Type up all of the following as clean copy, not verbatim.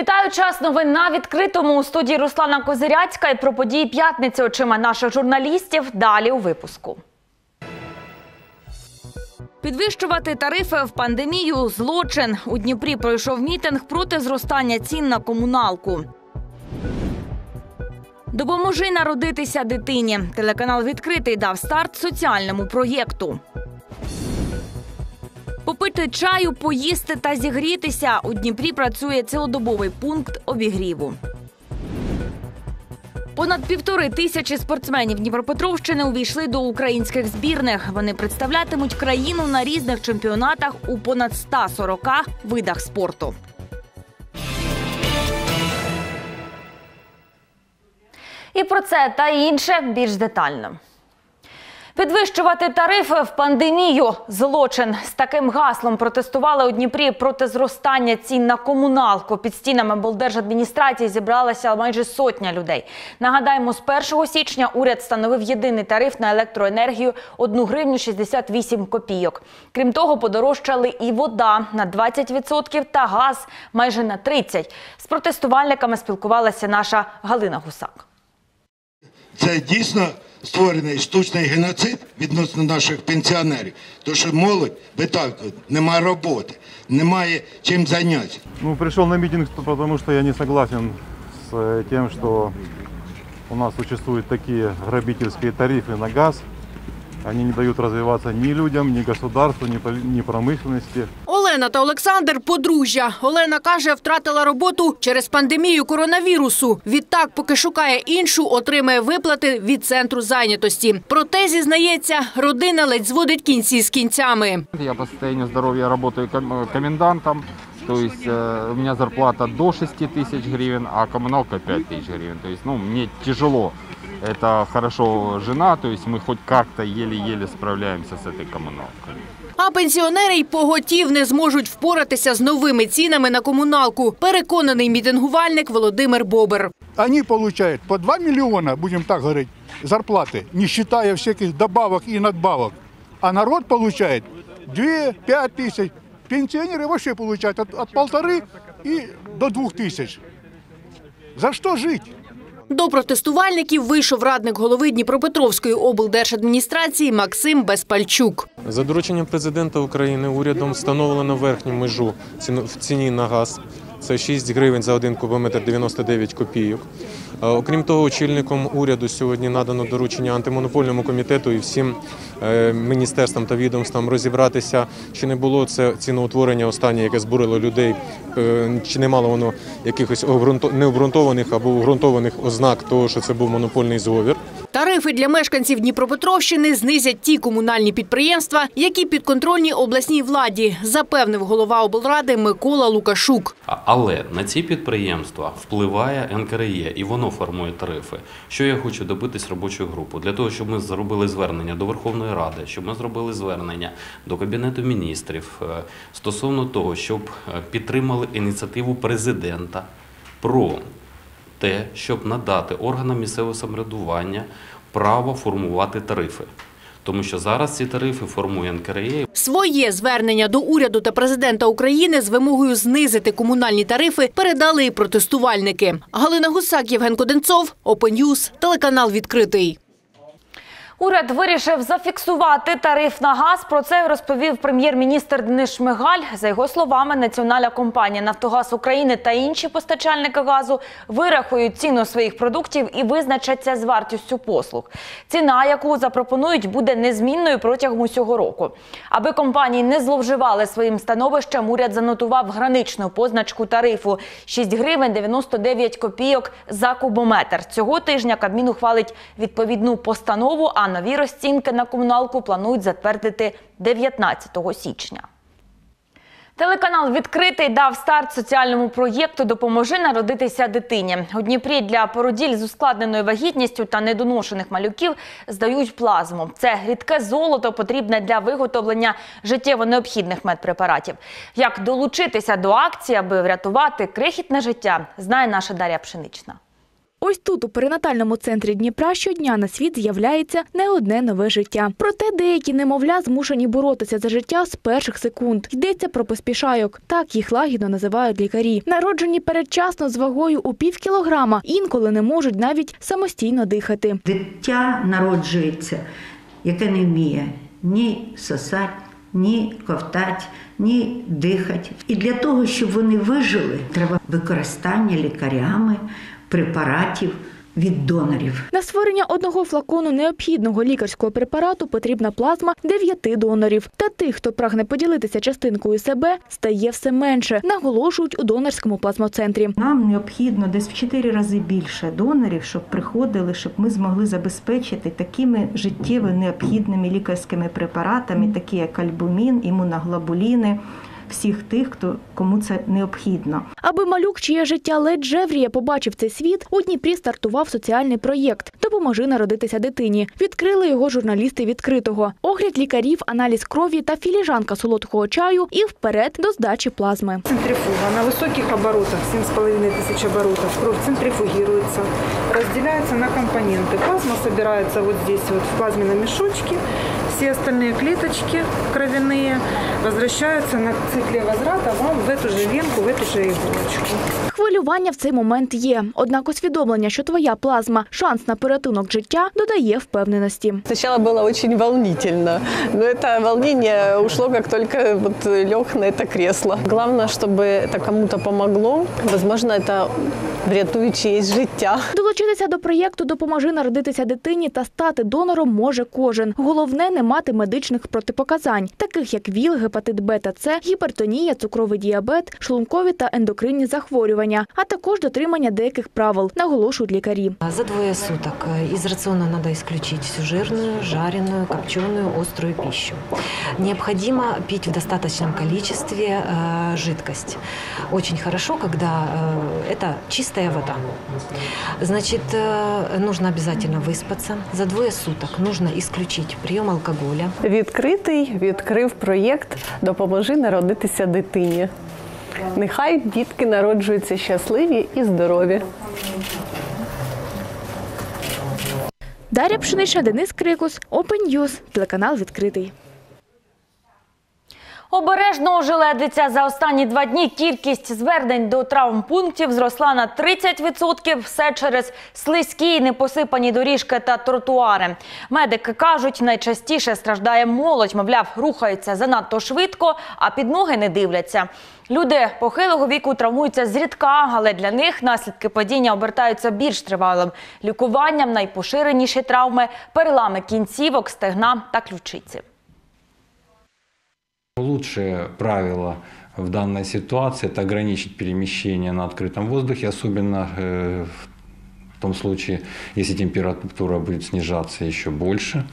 Вітаю, час новин на відкритому. У студії Руслана Козиряцька і про події п'ятниці очима наших журналістів. Далі у випуску. Підвищувати тарифи в пандемію – злочин. У Дніпрі пройшов мітинг проти зростання цін на комуналку. Допоможи народитися дитині. Телеканал «Відкритий» дав старт соціальному проєкту. Попити чаю, поїсти та зігрітися. У Дніпрі працює цілодобовий пункт обігріву. Понад 1500 спортсменів Дніпропетровщини увійшли до українських збірних. Вони представлятимуть країну на різних чемпіонатах у понад 140 видах спорту. І про це та інше більш детально. Підвищувати тарифи в пандемію – злочин. З таким гаслом протестували у Дніпрі проти зростання цін на комуналку. Під стінами облдержадміністрації зібралася майже сотня людей. Нагадаємо, з 1 січня уряд встановив єдиний тариф на електроенергію – 1 гривню 68 копійок. Крім того, подорожчали і вода на 20% та газ майже на 30%. З протестувальниками спілкувалася наша Галина Гусак. Це дійсно створений штучний геноцид відносно наших пенсіонерів, тому що молодь виталкує, немає роботи, немає чим зайнятися. Пришел на митинг, потому что я не согласен с тем, что у нас существуют такие грабительские тарифы на газ. Они не дают развиваться ни людям, ни государству, ни промышленности. Олена та Олександр – подружжя. Олена каже, втратила роботу через пандемію коронавірусу. Відтак, поки шукає іншу, отримає виплати від центру зайнятості. Проте, зізнається, родина ледь зводить кінці з кінцями. Я по состоянию здоровья работаю комендантом. То есть у меня зарплата до 6 тысяч гривен, а коммуналка 5 тысяч гривен. То есть, мне тяжело. Это хорошо жена, то есть мы хоть как-то еле-еле справляемся с этой коммуналкой. А пенсіонери й поготів не зможуть впоратися з новими цінами на комуналку. Переконаний мітингувальник Володимир Бобер. Они получают по 2 миллиона, будем так говорить, зарплаты, не считая всяких добавок и надбавок. А народ получает 2-5 тысяч. Пенсионеры вообще получают от 1,5 и до 2 тысяч. За что жить? До протестувальників вийшов радник голови Дніпропетровської облдержадміністрації Максим Безпальчук. За дорученням президента України урядом встановлено верхню межу в ціні на газ. Це 6 гривень за 1 кубометр 99 копійок. Окрім того, очільником уряду сьогодні надано доручення антимонопольному комітету і всім міністерствам та відомствам розібратися, чи не було це ціноутворення останнє, яке збурило людей, чи не мало воно якихось необґрунтованих або обґрунтованих ознак того, що це був монопольний зговір. Тарифи для мешканців Дніпропетровщини знизять ті комунальні підприємства, які підконтрольні обласній владі, запевнив голова облради Микола Лукашук. Але на ці підприємства впливає НКРЕ і воно формує тарифи. Що я хочу добитись робочу групу? Для того, щоб ми зробили звернення до Верховної Ради, щоб ми зробили звернення до Кабінету міністрів стосовно того, щоб підтримали ініціативу президента про те, щоб надати органам місцевого самоврядування право формувати тарифи. Тому що зараз ці тарифи формує НКРЕ. Своє звернення до уряду та президента України з вимогою знизити комунальні тарифи передали і протестувальники. Галина Гусак, Євген Коденцов, Open News, телеканал «Відкритий». Уряд вирішив зафіксувати тариф на газ. Про це розповів прем'єр-міністр Денис Шмигаль. За його словами, національна компанія «Нафтогаз України» та інші постачальники газу вирахують ціну своїх продуктів і визначаться з вартістю послуг. Ціна, яку запропонують, буде незмінною протягом усього року. Аби компанії не зловживали своїм становищем, уряд занотував граничну позначку тарифу – 6 гривень 99 копійок за кубометр. Цього тижня Кабмін ухвалить відповідну постанову, а нові розцінки на комуналку планують затвердити 19 січня. Телеканал «Відкритий» дав старт соціальному проєкту «Допоможи народитися дитині». У Дніпрі для породіль з ускладненою вагітністю та недоношених малюків здають плазму. Це рідке золото, потрібне для виготовлення життєво необхідних медпрепаратів. Як долучитися до акції, аби врятувати крихітне життя, знає наша Дар'я Пшенична. Ось тут, у перинатальному центрі Дніпра, щодня на світ з'являється не одне нове життя. Проте деякі немовля змушені боротися за життя з перших секунд. Йдеться про поспішайок. Так їх лагідно називають лікарі. Народжені передчасно з вагою у пів кілограма, інколи не можуть навіть самостійно дихати. Дитя народжується, яке не вміє ні сосати, ні ковтати, ні дихати. І для того, щоб вони вижили, треба використання лікарями препаратів від донорів. На створення одного флакону необхідного лікарського препарату потрібна плазма 9 донорів. Та тих, хто прагне поділитися частинкою себе, стає все менше, наголошують у донорському плазмоцентрі. Нам необхідно десь в 4 рази більше донорів, щоб приходили, щоб ми змогли забезпечити такими життєво необхідними лікарськими препаратами, такі як альбумін, імуноглобуліни, всіх тих, кому це необхідно. Аби малюк, чиє життя ледь жевріє, побачив цей світ, у Дніпрі стартував соціальний проєкт «Допоможи народитися дитині». Відкрили його журналісти «Відкритого». Огляд лікарів, аналіз крові та філіжанка солодкого чаю і вперед до здачі плазми. Центрифуга на высоких оборотах, 7500 оборотов, кровь центрифугируется, разделяется на компоненты. Плазма собирается вот здесь вот в плазменном мешочке. Все остальные клеточки кровяные возвращаются на цикле возврата вам в эту же венку, в эту же иголочку. Хвилювання в цей момент є. Однак усвідомлення, що твоя плазма – шанс на порятунок життя, додає впевненості. Спочатку було дуже волнительно, але це волнення ушло, як тільки лег на це кресло. Головне, щоб це комусь допомогло. Можливо, це врятує чиєсь життя. Долучитися до проєкту «Допоможи народитися дитині» та стати донором може кожен. Головне – не мати медичних протипоказань, таких як ВІЛ, гепатит Б та С, гіпертонія, цукровий діабет, шлункові та ендокринні захворювання, а також дотримання деяких правил, наголошують лікарі. За 2 суток из рациона надо исключить всю жирную, жареную, копченую, острую пищу. Необходимо пить в достаточном количестве жидкость. Очень хорошо, когда это чистая вода. Значит, нужно обязательно выспаться. За 2 суток нужно исключить прием алкоголя. Відкритий відкрив проєкт «Допоможи народитися дитині». Нехай дітки народжуються щасливі і здорові. Дар'я Пшенична, Денис Крикус, Open News, телеканал «Відкритий». Обережно ожеледиця. За останні 2 дні кількість звернень до травмпунктів зросла на 30%. Все через слизькі, непосипані доріжки та тротуари. Медики кажуть, найчастіше страждає молодь. Мовляв, рухаються занадто швидко, а під ноги не дивляться. Люди похилого віку травмуються зрідка, але для них наслідки падіння обертаються більш тривалим лікуванням. Найпоширеніші травми – перелами кінцівок, стегна та ключиці. Лучшее правило в данной ситуации – это ограничить перемещение на открытом воздухе, особенно в том случае, если температура будет снижаться еще больше.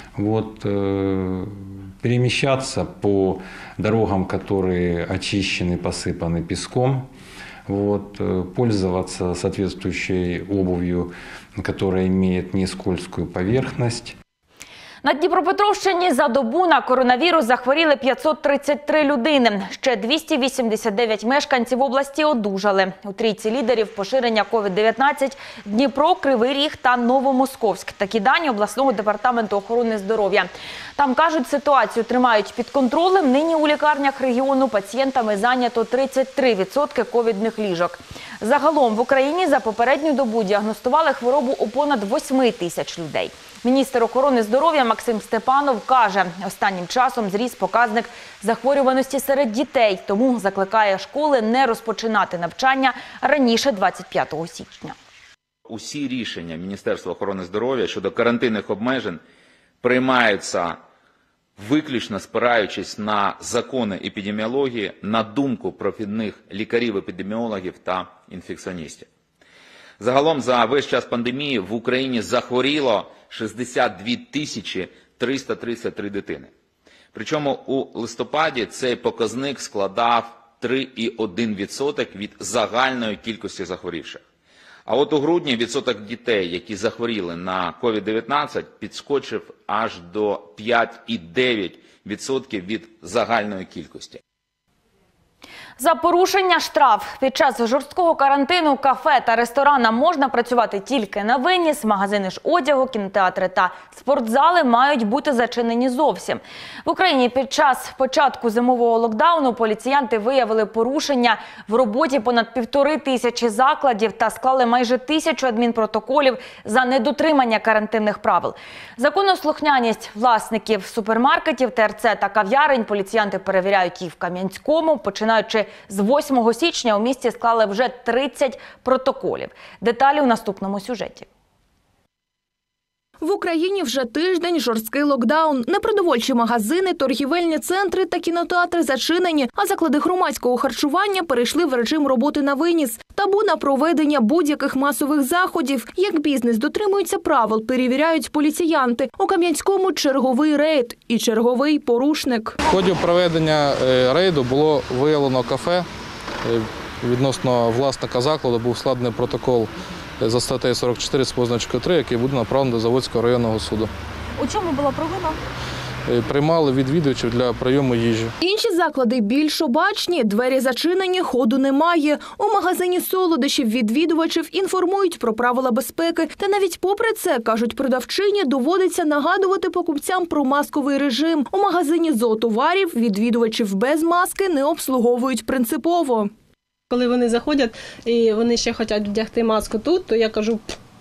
Перемещаться по дорогам, которые очищены, посыпаны песком. Пользоваться соответствующей обувью, которая имеет нескользкую поверхность. На Дніпропетровщині за добу на коронавірус захворіли 533 людини. Ще 289 мешканців області одужали. У трійці лідерів поширення COVID-19 – Дніпро, Кривий Ріг та Новомосковськ. Такі дані обласного департаменту охорони здоров'я. Там, кажуть, ситуацію тримають під контролем. Нині у лікарнях регіону пацієнтами зайнято 33% ковідних ліжок. Загалом в Україні за попередню добу діагностували хворобу у понад 8 тисяч людей. Міністр охорони здоров'я Максим Степанов каже, останнім часом зріс показник захворюваності серед дітей, тому закликає школи не розпочинати навчання раніше 25 січня. Усі рішення Міністерства охорони здоров'я щодо карантинних обмежень приймаються виключно спираючись на закони епідеміології, на думку профільних лікарів-епідеміологів та інфекціоністів. Загалом за весь час пандемії в Україні захворіло 62 333 дитини. Причому у листопаді цей показник складав 3,1% від загальної кількості захворівших. А от у грудні відсоток дітей, які захворіли на COVID-19, підскочив аж до 5,9% від загальної кількості. За порушення штраф. Під час жорсткого карантину кафе та ресторанам можна працювати тільки на виніс, магазини ж одягу, кінотеатри та спортзали мають бути зачинені зовсім. В Україні під час початку зимового локдауну поліціянти виявили порушення в роботі понад 1500 закладів та склали майже 1000 адмінпротоколів за недотримання карантинних правил. Законослухняність власників супермаркетів, ТРЦ та кав'ярень поліціянти перевіряють і в Кам'янському. Починаючи з 8 січня у місті склали вже 30 протоколів. Деталі у наступному сюжеті. В Україні вже тиждень жорсткий локдаун. Непродовольчі магазини, торгівельні центри та кінотеатри зачинені, а заклади громадського харчування перейшли в режим роботи на виніс. Табу на проведення будь-яких масових заходів. Як бізнес дотримується правил, перевіряють поліціянти. У Кам'янському черговий рейд і черговий порушник. В ході проведення рейду було виявлено кафе. Відносно власника закладу був складений протокол за статтею 44 з позначкою 3, який буде направлений до Заводського районного суду. У чому була провина? Приймали відвідувачів для прийому їжі. Інші заклади більш обачні, двері зачинені, ходу немає. У магазині солодощів відвідувачів інформують про правила безпеки. Та навіть попри це, кажуть продавчині, доводиться нагадувати покупцям про масковий режим. У магазині зоотоварів відвідувачів без маски не обслуговують принципово. Коли вони заходять і вони ще хочуть вдягти маску тут, то я кажу,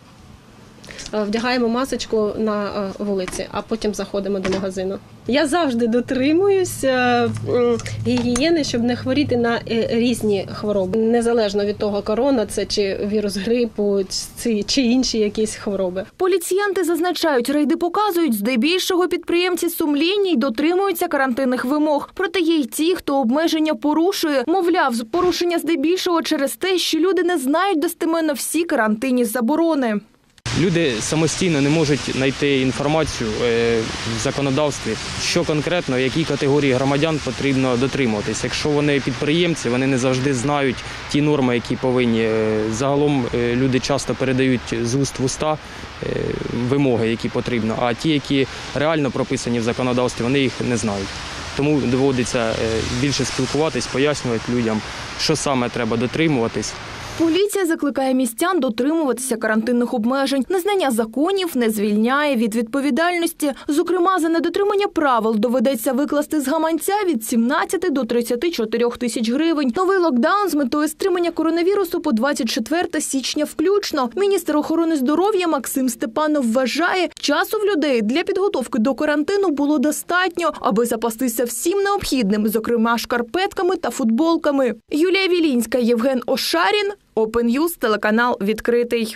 вдягаємо масочку на вулиці, а потім заходимо до магазину. Я завжди дотримуюсь гігієни, щоб не хворіти на різні хвороби. Незалежно від того, корона це чи вірус грипу, чи інші якісь хвороби. Поліціянти зазначають, рейди показують, здебільшого підприємці сумлінні й дотримуються карантинних вимог. Проте є й ті, хто обмеження порушує. Мовляв, порушення здебільшого через те, що люди не знають достеменно всі карантинні заборони. Люди самостійно не можуть знайти інформацію в законодавстві, що конкретно, якій категорії громадян потрібно дотримуватись. Якщо вони підприємці, вони не завжди знають ті норми, які повинні. Загалом люди часто передають з уст в уста вимоги, які потрібно, а ті, які реально прописані в законодавстві, вони їх не знають. Тому доводиться більше спілкуватись, пояснювати людям, що саме треба дотримуватись. Поліція закликає містян дотримуватися карантинних обмежень. Незнання законів не звільняє від відповідальності. Зокрема, за недотримання правил доведеться викласти з гаманця від 17 до 34 тисяч гривень. Новий локдаун з метою стримання коронавірусу по 24 січня включно. Міністр охорони здоров'я Максим Степанов вважає, часу в людей для підготовки до карантину було достатньо, аби запастися всім необхідним, зокрема шкарпетками та футболками. Юлія Вілінська, Євген Ошарін, Open News, телеканал «Відкритий».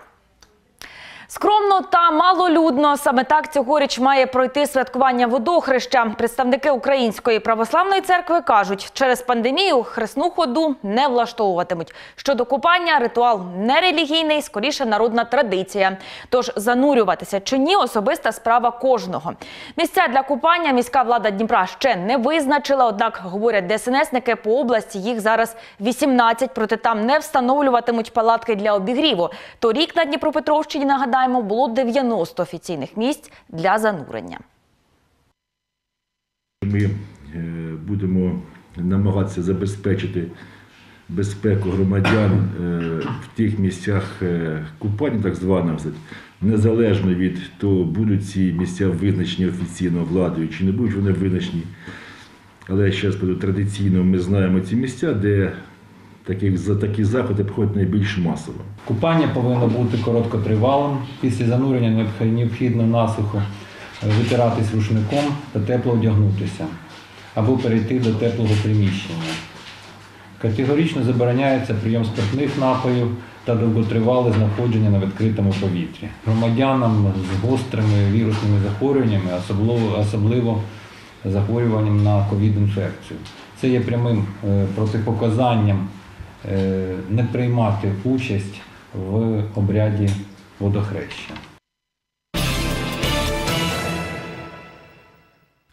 Скромно та малолюдно. Саме так цьогоріч має пройти святкування водохреща. Представники Української православної церкви кажуть, через пандемію хресну ходу не влаштовуватимуть. Щодо купання, ритуал не релігійний, скоріше народна традиція. Тож занурюватися чи ні – особиста справа кожного. Місця для купання міська влада Дніпра ще не визначила, однак, говорять ДСНСники, по області їх зараз 18, проте там не встановлюватимуть палатки для обігріву. Торік на Дніпропетровщині, нагадаємо, було 90 офіційних місць для занурення. Ми будемо намагатися забезпечити безпеку громадян в тих місцях купання, так званих, незалежно від того, будуть ці місця визначені офіційно владою чи не будуть вони визначені. Але ще раз кажу, традиційно ми знаємо ці місця, де такі заходи проходять найбільш масово. Купання повинно бути короткотривалим. Після занурення необхідно насухо витиратись рушником та тепло одягнутися або перейти до теплого приміщення. Категорично забороняється прийом спиртних напоїв та довготривале знаходження на відкритому повітрі. Громадянам з гострими вірусними захворюваннями, особливо захворюванням на ковід-інфекцію. Це є прямим протипоказанням не приймати участь в обряді водохреща.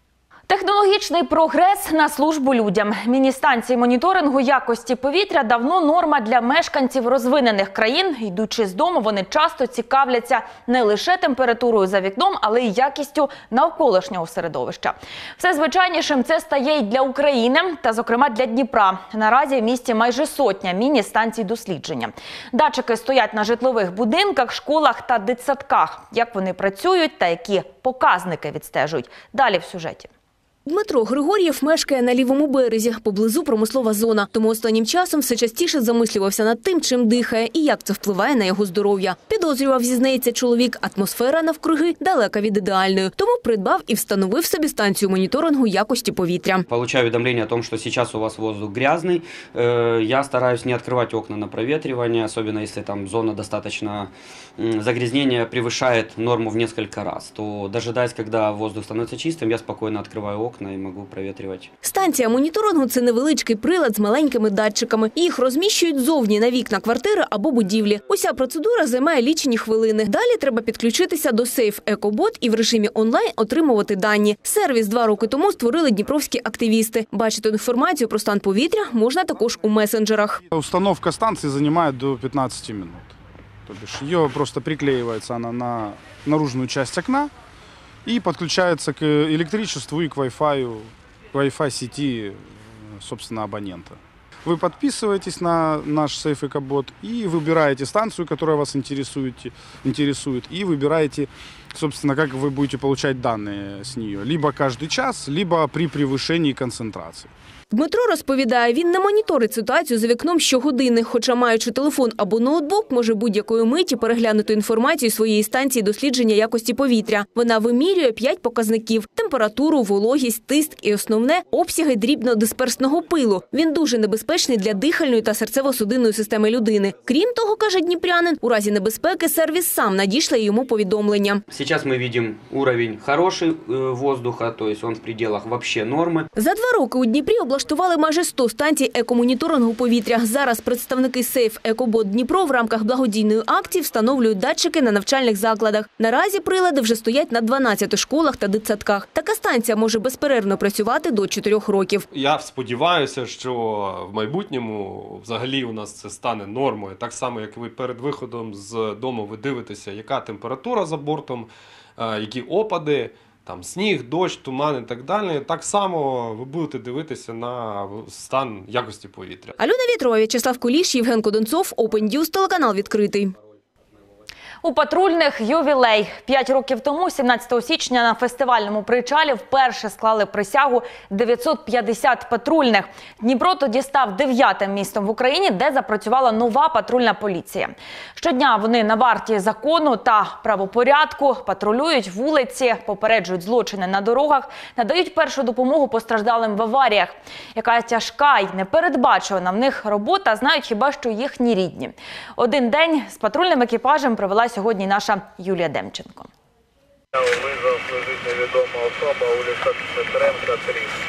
Технологічний прогрес на службу людям. Міні-станції моніторингу якості повітря давно норма для мешканців розвинених країн. Йдучи з дому, вони часто цікавляться не лише температурою за вікном, але й якістю навколишнього середовища. Все звичайнішим це стає й для України, та зокрема для Дніпра. Наразі в місті майже сотня міні-станцій дослідження. Датчики стоять на житлових будинках, школах та дитсадках. Як вони працюють та які показники відстежують? Далі в сюжеті. Дмитро Григор'єв мешкає на лівому березі, поблизу промислова зона. Тому останнім часом все частіше замислювався над тим, чим дихає і як це впливає на його здоров'я. Підозрював, зізнається чоловік, атмосфера навкруги далека від ідеальної. Тому придбав і встановив собі станцію моніторингу якості повітря. Получаю уведомление о том, что сейчас у вас воздух грязный. Я стараюсь не открывать окна на проветривание, особенно если там зона достаточно загрязнения превышает норму в несколько раз. То дожидаясь, когда воздух становится чистым, я спокойно открываю окна і можу провітрювати. Станція моніторингу – це невеличкий прилад з маленькими датчиками. Їх розміщують зовні на вікна квартири або будівлі. Уся процедура займає лічені хвилини. Далі треба підключитися до Safe EcoBot і в режимі онлайн отримувати дані. Сервіс 2 роки тому створили дніпровські активісти. Бачити інформацію про стан повітря можна також у месенджерах. Установка станції займає до 15 хвилин. Тобто її просто приклеюється на наружну частину окна и подключается к электричеству и к Wi-Fi сети, собственно, абонента. Вы подписываетесь на наш Safe EcoBot и выбираете станцию, которая вас интересует, и выбираете, собственно, как вы будете получать данные с нее. Либо каждый час, либо при превышении концентрации. Дмитро розповідає, він не моніторить ситуацію за вікном щогодини, хоча маючи телефон або ноутбук, може будь-якої миті переглянути інформацію своєї станції дослідження якості повітря. Вона вимірює 5 показників – температуру, вологість, тиск і основне – обсяги дрібнодисперсного пилу. Він дуже небезпечний для дихальної та серцево-судинної системи людини. Крім того, каже дніпрянин, у разі небезпеки сервіс сам надішле йому повідомлення. Зараз ми бачимо рівень хороший воздуха, тобто він в пределах взагалі норми. За 2 роки у Дніпрі облаштували майже 100 станцій екомоніторингу повітря. Зараз представники Safe EcoBot Дніпро в рамках благодійної акції встановлюють датчики на навчальних закладах. Наразі прилади вже стоять на 12 школах та дитсадках. Така станція може безперервно працювати до 4 років. Я сподіваюся, що в майбутньому взагалі у нас це стане нормою. Так само, як ви перед виходом з дому ви дивитеся, яка температура за бортом, які опади, там сніг, дощ, туман і так далі. Так само ви будете дивитися на стан якості повітря. Альона Вітрова, В'ячеслав Куліш, Євген Коденцов, Open News, телеканал «Відкритий». У патрульних ювілей. 5 років тому, 17 січня, на фестивальному Причалі вперше склали присягу 950 патрульних. Дніпро тоді став 9-тим містом в Україні, де запрацювала нова патрульна поліція. Щодня вони на варті закону та правопорядку, патрулюють вулиці, попереджують злочини на дорогах, надають першу допомогу постраждалим в аваріях. Яка тяжка й непередбачувана в них робота, знають хіба що їхні рідні. Один день з патрульним екіпажем провела сьогодні наша Юлія Демченко. Визвав служить невідома особа, вулиця Петренка,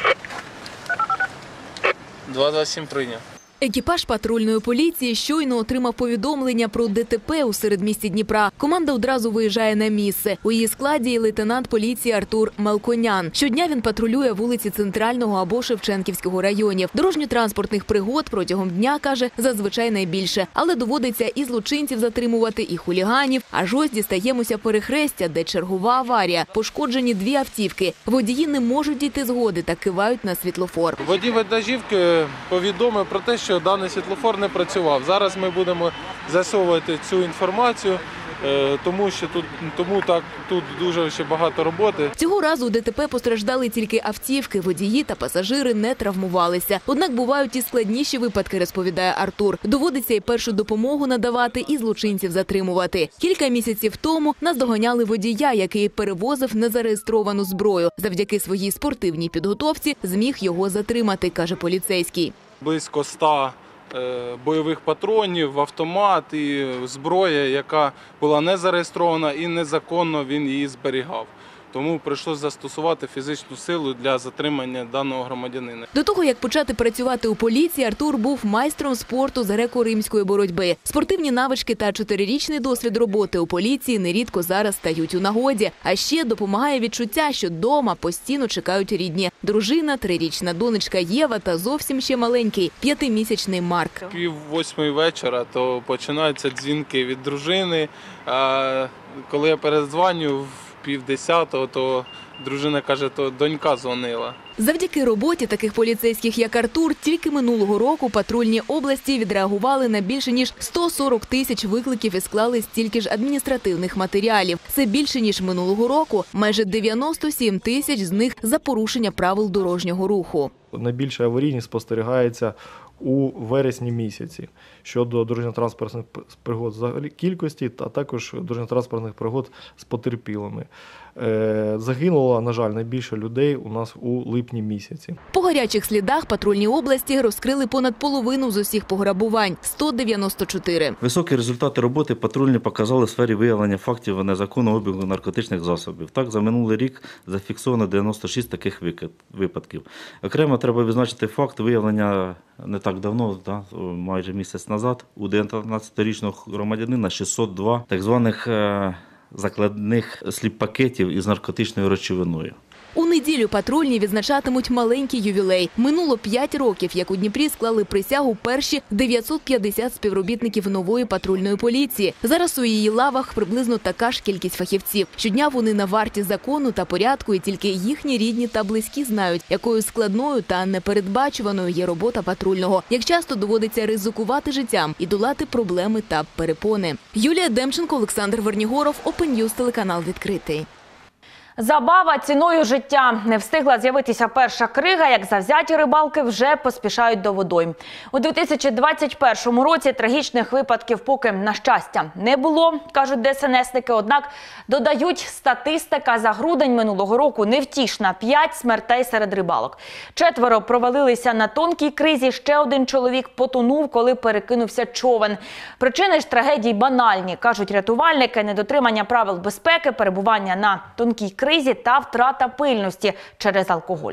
3. 227 прийняв. Екіпаж патрульної поліції щойно отримав повідомлення про ДТП у середмісті Дніпра. Команда одразу виїжджає на місце. У її складі є лейтенант поліції Артур Малконян. Щодня він патрулює вулиці Центрального або Шевченківського районів. Дорожньо-транспортних пригод протягом дня, каже, зазвичай найбільше. Але доводиться і злочинців затримувати, і хуліганів. Аж ось дістаємося перехрестя, де чергова аварія. Пошкоджені 2 автівки. Водії не можуть дійти згоди та кивають на світлофор. Водій вантажівки повідомив про те, що даний світлофор не працював. Зараз ми будемо з'ясовувати цю інформацію, тому що тут дуже ще багато роботи. Цього разу у ДТП постраждали тільки автівки, водії та пасажири не травмувалися. Однак бувають і складніші випадки, розповідає Артур. Доводиться і першу допомогу надавати, і злочинців затримувати. Кілька місяців тому наздоганяли водія, який перевозив незареєстровану зброю. Завдяки своїй спортивній підготовці зміг його затримати, каже поліцейський. Близько 100 бойових патронів, автомат і зброя, яка була не зареєстрована і незаконно він її зберігав. тому прийшлося застосувати фізичну силу для затримання даного громадянина. До того, як почати працювати у поліції, Артур був майстром спорту з греко-римської боротьби. Спортивні навички та 4-річний досвід роботи у поліції нерідко зараз стають у нагоді. А ще допомагає відчуття, що вдома постійно чекають рідні. Дружина, 3-річна донечка Єва та зовсім ще маленький 5-місячний Марк. 7:30 вечора, то починаються дзвінки від дружини. А коли я передзвоню в 9:50, то дружина каже, то донька дзвонила. Завдяки роботі таких поліцейських, як Артур, тільки минулого року патрульні області відреагували на більше ніж 140 тисяч викликів і склали стільки ж адміністративних матеріалів. Це більше, ніж минулого року. Майже 97 тисяч з них за порушення правил дорожнього руху. Найбільша аварійність спостерігається у вересні місяці щодо дорожньо-транспортних пригод взагалі кількості, а також дорожньо-транспортних пригод з потерпілими. Загинуло, на жаль, найбільше людей у нас у липні місяці. По гарячих слідах патрульні області розкрили понад половину з усіх пограбувань – 194. Високі результати роботи патрульні показали в сфері виявлення фактів незаконного обігу наркотичних засобів. Так, за минулий рік зафіксовано 96 таких випадків. Окремо треба відзначити факт виявлення не так давно, майже місяць назад, у 19-річного громадянина 602 так званих закладних сліп-пакетів із наркотичною речовиною. У неділю патрульні відзначатимуть маленький ювілей. Минуло 5 років, як у Дніпрі склали присягу перші 950 співробітників нової патрульної поліції. Зараз у її лавах приблизно така ж кількість фахівців. Щодня вони на варті закону та порядку, і тільки їхні рідні та близькі знають, якою складною та непередбачуваною є робота патрульного. Як часто доводиться ризикувати життям і долати проблеми та перепони. Юлія Демченко, Олександр Вернігоров, Open News, телеканал «Відкритий». Забава ціною життя. Не встигла з'явитися перша крига, як завзяті рибалки вже поспішають до водойм. У 2021 році трагічних випадків поки, на щастя, не було, кажуть ДСНСники. Однак, додають, статистика за грудень минулого року невтішна – 5 смертей серед рибалок. 4 провалилися на тонкій кризі, ще 1 чоловік потонув, коли перекинувся човен. Причини ж трагедій банальні, кажуть рятувальники: недотримання правил безпеки, перебування на тонкій кризі та втрата пильності через алкоголь.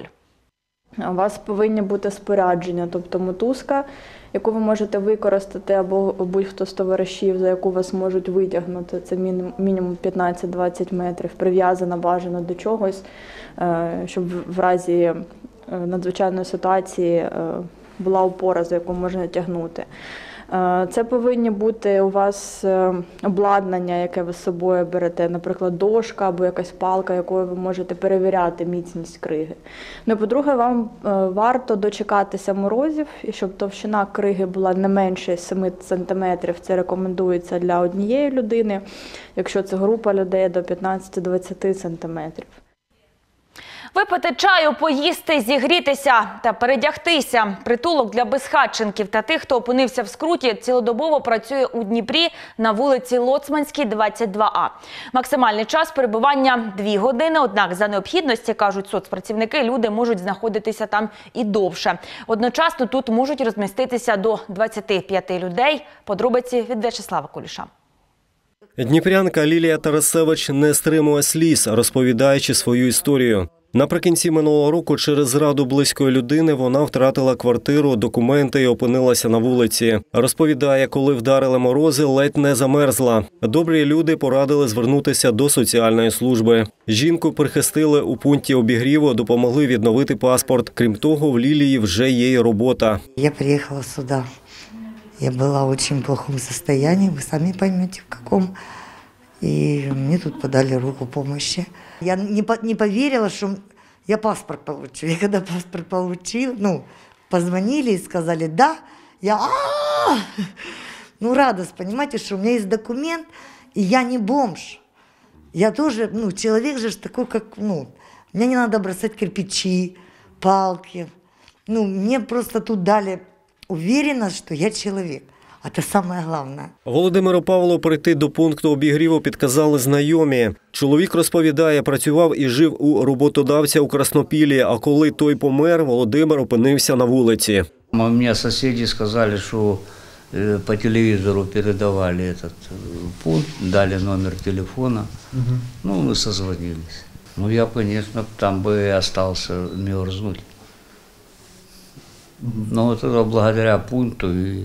У вас повинні бути спорядження, тобто мотузка, яку ви можете використати, або будь-хто з товаришів, за яку вас можуть витягнути. Це мінімум 15-20 метрів, прив'язана бажано до чогось, щоб в разі надзвичайної ситуації була опора, за яку можна тягнути. Це повинні бути у вас обладнання, яке ви з собою берете, наприклад, дошка або якась палка, якою ви можете перевіряти міцність криги. Ну і, по-друге, вам варто дочекатися морозів, і щоб товщина криги була не менше 7 см, це рекомендується для однієї людини, якщо це група людей, до 15-20 см. Випити чаю, поїсти, зігрітися та передягтися. Притулок для безхатченків та тих, хто опинився в скруті, цілодобово працює у Дніпрі на вулиці Лоцманській, 22А. Максимальний час перебування – 2 години, однак за необхідності, кажуть соцпрацівники, люди можуть знаходитися там і довше. Одночасно тут можуть розміститися до 25 людей. Подробиці від В'ячеслава Куліша. Дніпрянка Лілія Тарасевич не стримує сліз, розповідаючи свою історію. Наприкінці минулого року через зраду близької людини вона втратила квартиру, документи і опинилася на вулиці. Розповідає, коли вдарили морози, ледь не замерзла. Добрі люди порадили звернутися до соціальної служби. Жінку прихистили у пункті обігріву, допомогли відновити паспорт. Крім того, в Лілії вже є й робота. Я приїхала сюди. Я была в очень плохом состоянии, вы сами поймете, в каком. И мне тут подали руку помощи. Я не поверила, что я паспорт получу. Я когда паспорт получила, позвонили и сказали «да», я радость, понимаете, что у меня есть документ, и я не бомж. Я тоже, человек же такой, как, мне не надо бросать кирпичи, палки. Мне просто тут дали уверенность, что я человек. А це саме головне. Володимиру Павлу прийти до пункту обігріву підказали знайомі. Чоловік розповідає, працював і жив у роботодавця у Краснопіллі, а коли той помер, Володимир опинився на вулиці. Мені сусіди сказали, що по телевізору передавали этот пункт, дали номер телефона. Ми созвонились. Ну, я, конечно, там бы остался мерзнуть. Но это благодаря пункту и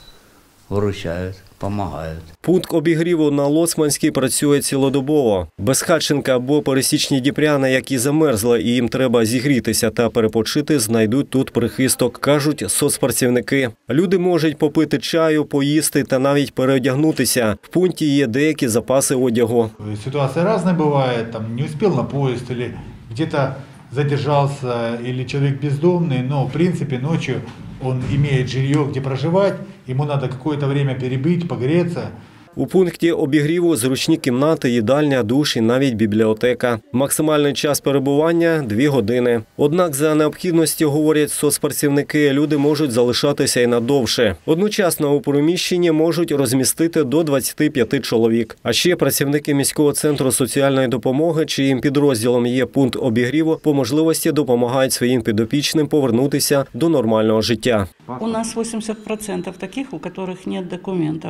выручают, помогают. Пункт обігріву на Лоцманській працює цілодобово. Безхатченка або пересічні дніпряни, які замерзли і їм треба зігрітися та перепочити, знайдуть тут прихисток, кажуть соцпрацівники. Люди можуть попити чаю, поїсти та навіть переодягнутися. В пункті є деякі запаси одягу. Ситуация разная бывает, там не успел на поезд или где-то задержался, или человек бездомный, но в принципе ночью он имеет жилье, где проживать, ему надо какое-то время перебыть, погреться. У пункті обігріву зручні кімнати, їдальня, душ і навіть бібліотека. Максимальний час перебування – 2 години. Однак за необхідності, говорять соцпрацівники, люди можуть залишатися і надовше. Одночасно у приміщенні можуть розмістити до 25 чоловік. А ще працівники міського центру соціальної допомоги, чиїм підрозділом є пункт обігріву, по можливості допомагають своїм підопічним повернутися до нормального життя. У нас 80% таких, у которых нет документов.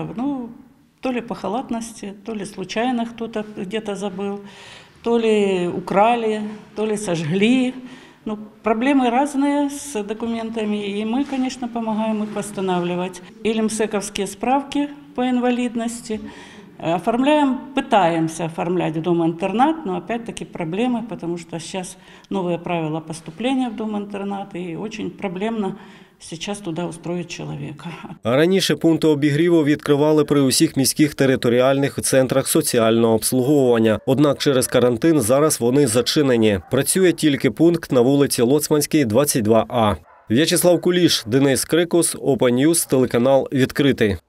То ли по халатности, то ли случайно кто-то где-то забыл, то ли украли, то ли сожгли. Проблемы разные с документами, и мы, конечно, помогаем их восстанавливать. Или МСЭКовские справки по инвалидности. Оформляем, пытаемся оформлять в дом-интернат, но опять-таки проблемы, потому что сейчас новые правила поступления в дом-интернат, и очень проблемно зараз туди устроїть чоловіка. Раніше пункти обігріву відкривали при усіх міських територіальних центрах соціального обслуговування. Однак через карантин зараз вони зачинені. Працює тільки пункт на вулиці Лоцманській, 22А. В'ячеслав Куліш, Денис Крикус, Open News, телеканал «Відкритий».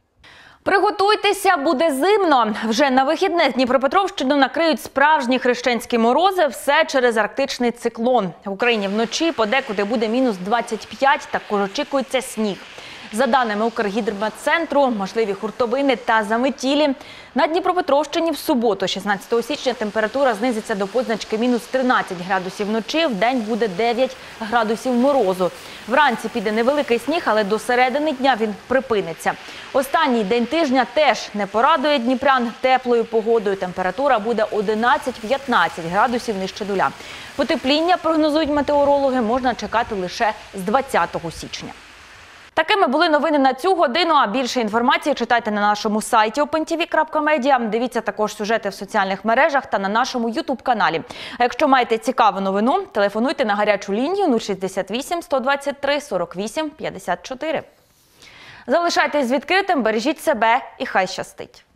Приготуйтеся, буде зимно. Вже на вихідних Дніпропетровщину накриють справжні хрещенські морози, все через арктичний циклон. В Україні вночі подекуди буде мінус 25, також очікується сніг. За даними Укргідрометцентру, можливі хуртовини та заметілі. На Дніпропетровщині в суботу, 16 січня, температура знизиться до позначки мінус 13 градусів вночі, вдень буде 9 градусів морозу. Вранці піде невеликий сніг, але до середини дня він припиниться. Останній день тижня теж не порадує дніпрян теплою погодою. Температура буде 11-15 градусів нижче нуля. Потепління, прогнозують метеорологи, можна чекати лише з 20 січня. Такими були новини на цю годину, а більше інформації читайте на нашому сайті opentv.media. Дивіться також сюжети в соціальних мережах та на нашому YouTube-каналі. А якщо маєте цікаву новину, телефонуйте на гарячу лінію 068 123 48 54. Залишайтесь з відкритим, бережіть себе і хай щастить!